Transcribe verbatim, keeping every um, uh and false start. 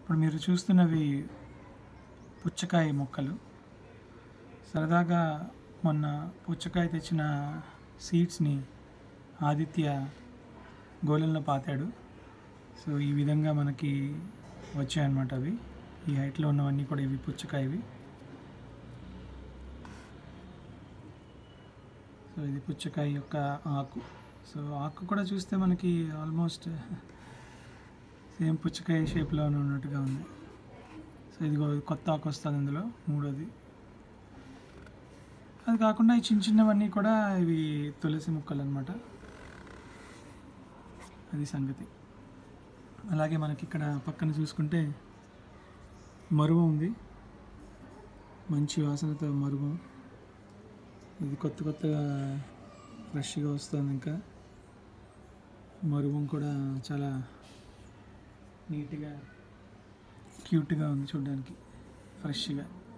ఇప్పుడు మీరు చూస్తున్నవి పుచ్చకాయ మొక్కలు. సరదాగా మొన్న పుచ్చకాయ తెచ్చిన సీడ్స్ని ఆదిత్య గోళంలో పాతాడు. సో ఈ విధంగా మనకి వచ్చాయన్నమాట. అవి ఈ హైట్లో ఉన్నవన్నీ కూడా ఇవి పుచ్చకాయవి. సో ఇది పుచ్చకాయ యొక్క ఆకు. సో ఆకు కూడా చూస్తే మనకి ఆల్మోస్ట్ సేమ్ పుచ్చకాయ షేప్లో ఉన్నట్టుగా ఉంది. సో ఇది కొత్త ఆకు వస్తుంది ఇందులో, మూడోది. అది కాకుండా ఈ చిన్న చిన్నవన్నీ కూడా ఇవి తులసి మొక్కలు అన్నమాట. అది సంగతి. అలాగే మనకి ఇక్కడ పక్కన చూసుకుంటే మరువం ఉంది, మంచి వాసనతో మరువం. ఇది కొత్త కొత్తగా ఫ్రెష్గా వస్తుంది. ఇంకా మరువం కూడా చాలా నీట్గా క్యూట్గా ఉంది చూడడానికి, ఫ్రెష్గా.